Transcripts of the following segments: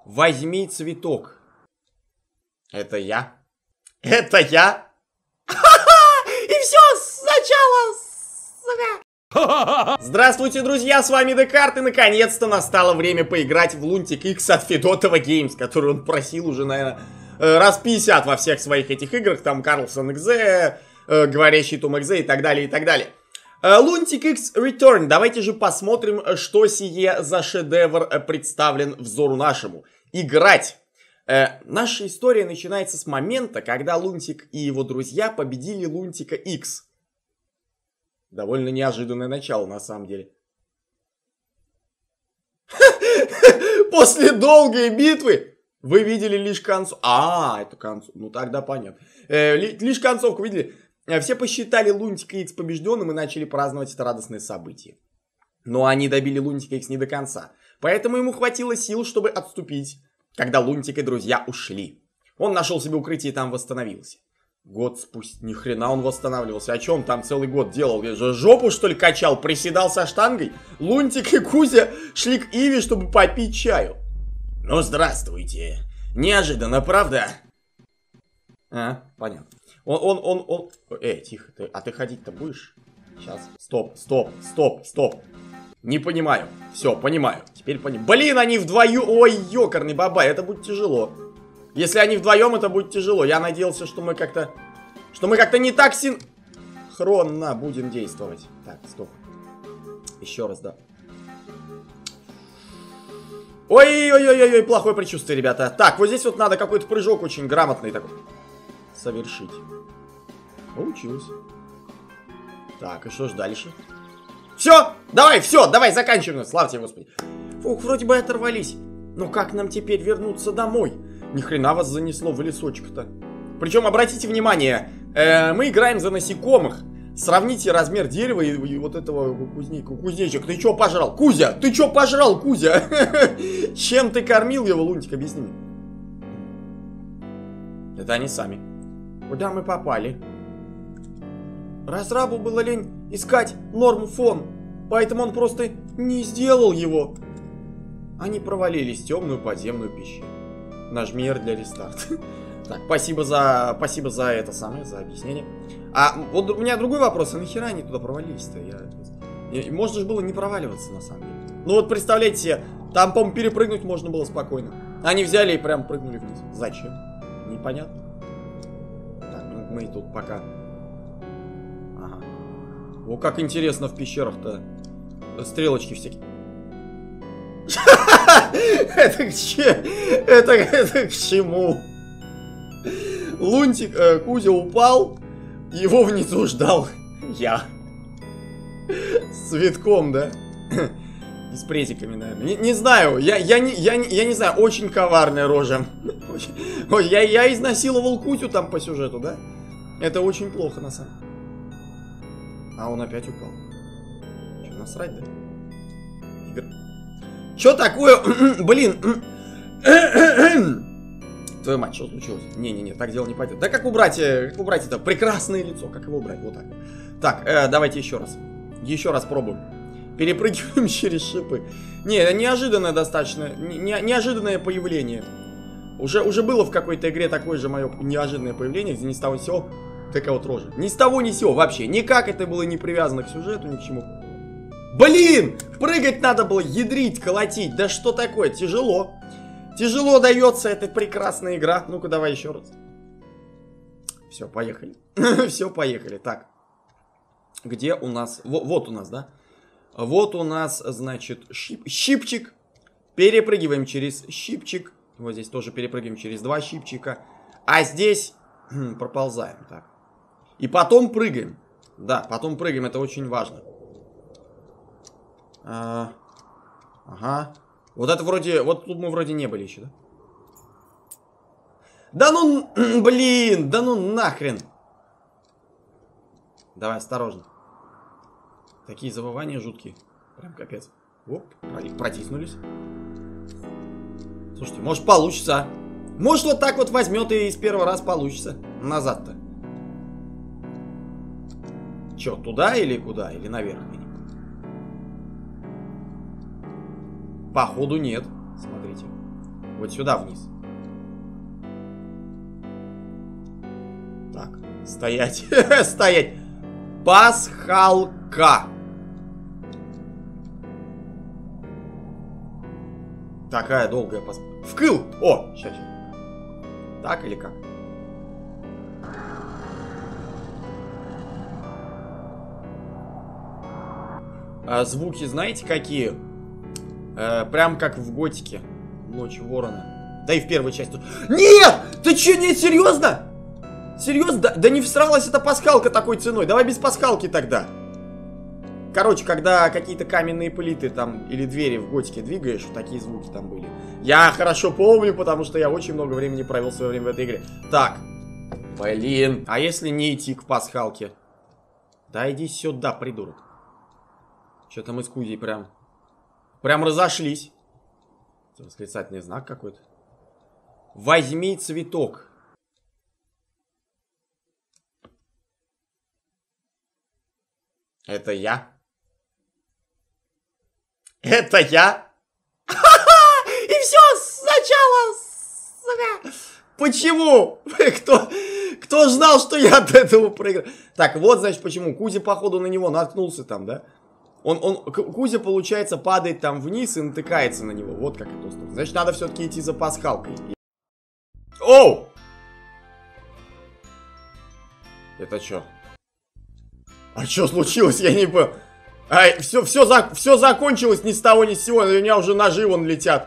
Возьми цветок. Это я? Это я? И все сначала, сука. Здравствуйте, друзья, с вами Декарт, и наконец-то настало время поиграть в Lunatic X от Fedotova Games, который он просил уже, наверное, раз 50 во всех своих этих играх, там Карлсон XZ, Говорящий Том XZ и так далее, и так далее. Lunatic X Return. Давайте же посмотрим, что сие за шедевр представлен взору нашему. Играть. Наша история начинается с момента, когда Lunatic и его друзья победили Lunatic X. Довольно неожиданное начало, на самом деле. После долгой битвы вы видели лишь концовку. Это концовка. Ну тогда понятно. Лишь концовку видели. Все посчитали Lunatic X побежденным и начали праздновать это радостное событие. Но они добили Lunatic X не до конца. Поэтому ему хватило сил, чтобы отступить, когда Lunatic и друзья ушли. Он нашел себе укрытие и там восстановился. Год спустя. Ни хрена он восстанавливался. О чем там целый год делал? Я же жопу, что ли, качал? Приседал со штангой? Lunatic и Кузя шли к Иве, чтобы попить чаю. Ну, здравствуйте. Неожиданно, правда? Понятно. Тихо. Ты ходить-то будешь? Сейчас. Стоп. Не понимаю. Все, понимаю. Теперь понимаю. Блин, они вдвоем. Ой, ёкарный бабай, это будет тяжело. Если они вдвоем, это будет тяжело. Я надеялся, что мы как-то не так синхронно будем действовать. Так, стоп. Еще раз, да. Ой, плохое предчувствие, ребята. Так, вот здесь вот надо какой-то прыжок очень грамотный такой совершить. Получилось. Так, и что ж дальше? Все, давай, заканчиваем. Слава тебе, Господи. Фух, вроде бы оторвались. Но как нам теперь вернуться домой? Ни хрена вас занесло в лесочек-то. Причем, обратите внимание, мы играем за насекомых. Сравните размер дерева и вот этого кузнечика. Ты чё пожрал? Кузя! Ты чё пожрал, Кузя? Чем ты кормил его, Lunatic? Объясни мне. Это они сами. Куда мы попали? Разрабу было лень искать норму фон, поэтому он просто не сделал его. Они провалились в темную подземную пещеру. Нажми R для рестарта. Так, спасибо за это самое, за объяснение. А вот у меня другой вопрос, а нахера они туда провалились-то? Можно же было не проваливаться, на самом деле. Ну вот представляете себе, там, по-моему, перепрыгнуть можно было спокойно. Они взяли и прям прыгнули вниз. Зачем? Непонятно. Так, ну мы тут пока... Ага. О, как интересно в пещерах-то. Стрелочки всякие. Это к чему? Lunatic, Кузя упал, его внизу ждал я. С цветком, да? И с презиками, наверное. Не знаю, я не знаю, очень коварная рожа. Ой, я изнасиловал Кузю там по сюжету, да? Это очень плохо, на самом деле. А он опять упал. Че, насрать, да? Че такое? Блин. Твою мать, что случилось? Не, так дело не пойдет. Да как убрать это прекрасное лицо? Как его убрать? Вот так. Так, давайте еще раз. Еще раз пробуем. Перепрыгиваем через шипы. Не, это неожиданное достаточно. Неожиданное появление. Уже было в какой-то игре такое же мое неожиданное появление, где ни с того ни с сего такая вот рожа. Ни с того ни с сего вообще. Никак это было не привязано к сюжету, ни к чему. Блин! Прыгать надо было, ядрить, колотить. Да что такое? Тяжело. Тяжело дается эта прекрасная игра. Ну-ка, давай еще раз. Все, поехали. Все, поехали. Так. Где у нас... Вот у нас, да? Вот у нас, значит, щипчик. Перепрыгиваем через щипчик. Вот здесь тоже перепрыгиваем через два щипчика. А здесь проползаем. Так. И потом прыгаем. Да, потом прыгаем. Это очень важно. Ага. Вот это вроде... Вот тут мы вроде не были еще, да? Да ну... Блин! Да ну нахрен! Давай, осторожно. Такие забывания жуткие. Прям капец. Оп, протиснулись. Слушайте, может получится. Может вот так вот возьмет и с первого раза получится. Назад-то. Че, туда или куда? Или наверх? Походу нет. Смотрите. Вот сюда вниз. Так, стоять. Стоять. Пасхалка. Такая долгая пасхалка. Вкл! О, сейчас. Так или как? А звуки знаете какие? Прям как в Готике. Ночь ворона. Да и в первой части. Нет! Ты че, нет, серьезно? Серьезно? Да не всралась эта пасхалка такой ценой. Давай без пасхалки тогда. Короче, когда какие-то каменные плиты там или двери в Готике двигаешь, такие звуки там были. Я хорошо помню, потому что я очень много времени провел в свое время в этой игре. Так. Блин. А если не идти к пасхалке? Да иди сюда, придурок. Что-то мы с Кузей прям разошлись. Это восклицательный знак какой-то. Возьми цветок. Это я? Это я? И все сначала. Почему? Кто знал, что я от этого проиграю? Так, вот, значит, почему. Кузя, походу, на него наткнулся там, да? Кузя, получается, падает там вниз и натыкается на него. Вот как это устроено. Значит, надо все-таки идти за пасхалкой. Оу! Это что? А что случилось? Я не понял. Ай, все закончилось ни с того ни с сего. У меня уже ножи вон летят.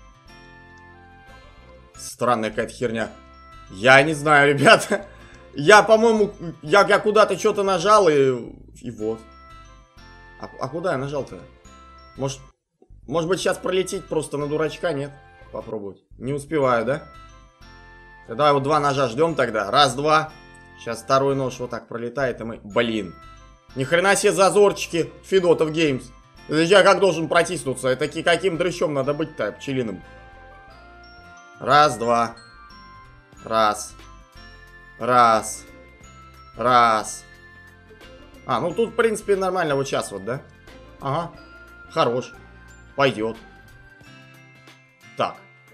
Странная какая-то херня. Я не знаю, ребята. Я, по-моему, я куда-то что-то нажал и вот. А куда я нажал-то? Может быть, сейчас пролететь просто на дурачка? Нет? Попробовать. Не успеваю, да? Давай вот два ножа ждем тогда. Раз, два. Сейчас второй нож вот так пролетает, и мы... Блин. Ни хрена себе зазорчики Федотов Геймс. Я как должен протиснуться? Это каким дрыщом надо быть-то, пчелиным? Раз, два. Раз. Раз. Раз. А, ну тут, в принципе, нормально вот сейчас вот, да? Ага. Хорош. Пойдет. Так.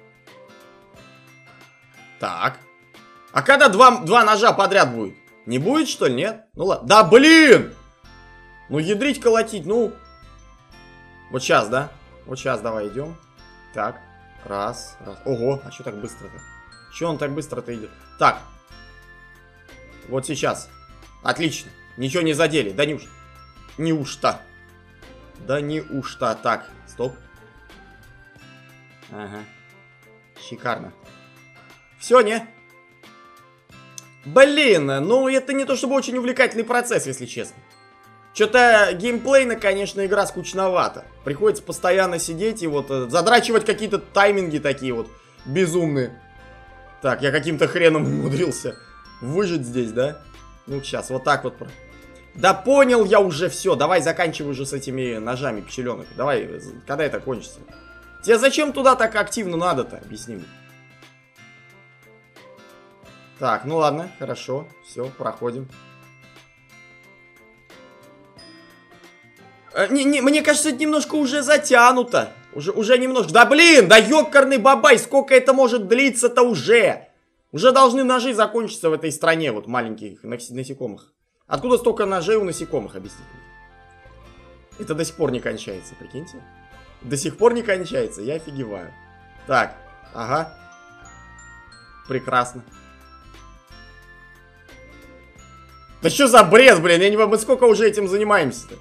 Так. А когда два ножа подряд будет? Не будет, что ли, нет? Ну ладно. Да блин! Ну ядрить, колотить, ну. Вот сейчас, да? Вот сейчас давай идем. Так. Раз, раз. Ого, а что так быстро-то? Че он так быстро-то идет? Так. Вот сейчас. Отлично. Ничего не задели. Да неужто? Да неужто. Так, стоп. Ага. Шикарно. Все, не? Блин, ну это не то чтобы очень увлекательный процесс, если честно. Что-то геймплейно, конечно, игра скучновата. Приходится постоянно сидеть и вот задрачивать какие-то тайминги такие вот безумные. Так, я каким-то хреном умудрился выжить здесь, да? Ну, сейчас, вот так вот. Да понял я уже все. Давай заканчивай уже с этими ножами, пчеленок. Давай, когда это кончится? Тебе зачем туда так активно надо-то? Объясни мне. Так, ну ладно, хорошо. Все, проходим. Мне кажется, это немножко уже затянуто. Уже немножко. Да блин, да ёкарный бабай, сколько это может длиться-то уже? Уже должны ножи закончиться в этой стране, вот маленьких насекомых. Откуда столько ножей у насекомых, объясните? Это до сих пор не кончается, прикиньте. До сих пор не кончается, я офигеваю. Так, ага. Прекрасно. Да что за бред, блин, я не понимаю, мы сколько уже этим занимаемся-то?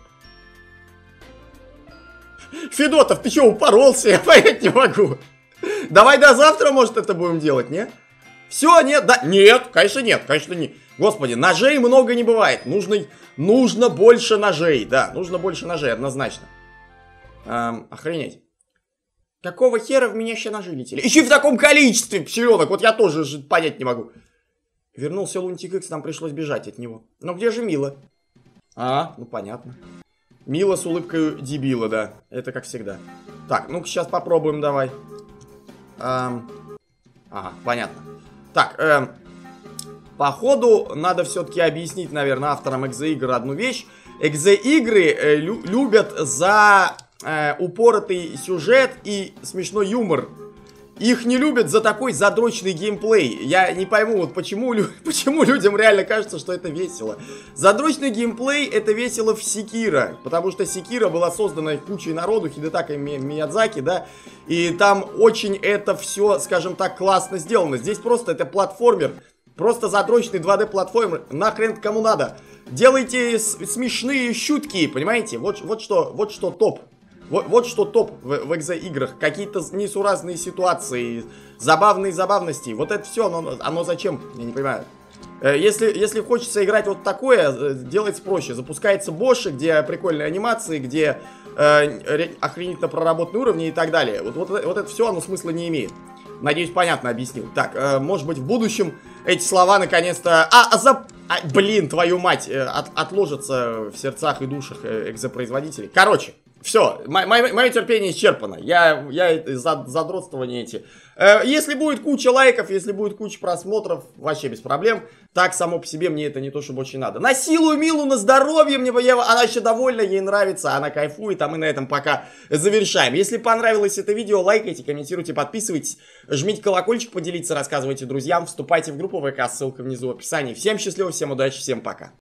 Федотов, ты что, упоролся? Я понять не могу. Давай до завтра, может, это будем делать, нет? Все, нет, да? Нет, конечно нет, конечно нет. Господи, ножей много не бывает. Нужно больше ножей, да, нужно больше ножей, однозначно. Охренеть. Какого хера в меня еще ножи летели? Еще и в таком количестве, пчеленок, вот я тоже понять не могу. Вернулся Лунтик Икс, нам пришлось бежать от него. Но где же Мила? А, ну понятно. Мила с улыбкой дебила, да. Это как всегда. Так, ну-ка сейчас попробуем, давай. Ага, понятно. Так, походу, надо все-таки объяснить, наверное, авторам экзе-игр одну вещь. Экзе-игры любят за упоротый сюжет и смешной юмор. их не любят за такой задрочный геймплей. Я не пойму, вот почему людям реально кажется, что это весело. Задрочный геймплей это весело в Sekiro, потому что Sekiro была создана кучей народу, Хидетака Миядзаки, да, и там очень это все, скажем так, классно сделано. Здесь просто это платформер, просто задрочный 2D платформер, нахрен кому надо. Делайте смешные шутки, понимаете, вот что топ. Вот что топ в экзо-играх. Какие-то несуразные ситуации, забавные забавности. Вот это все, оно зачем? Я не понимаю. Если хочется играть вот такое, делается проще. Запускается Боши, где прикольные анимации, где охренительно проработанные уровни и так далее. Вот это все, оно смысла не имеет. Надеюсь, понятно объяснил. Так, может быть, в будущем эти слова наконец-то... Блин, твою мать, отложатся в сердцах и душах экзопроизводителей. Короче. Все, мое терпение исчерпано. Я задротствования эти. Если будет куча лайков, если будет куча просмотров, вообще без проблем. Так, само по себе, мне это не то, чтобы очень надо. Насилую Милу на здоровье, она еще довольна, ей нравится, она кайфует, а мы на этом пока завершаем. Если понравилось это видео, лайкайте, комментируйте, подписывайтесь, жмите колокольчик, поделиться, рассказывайте друзьям, вступайте в группу ВК, ссылка внизу в описании. Всем счастливо, всем удачи, всем пока.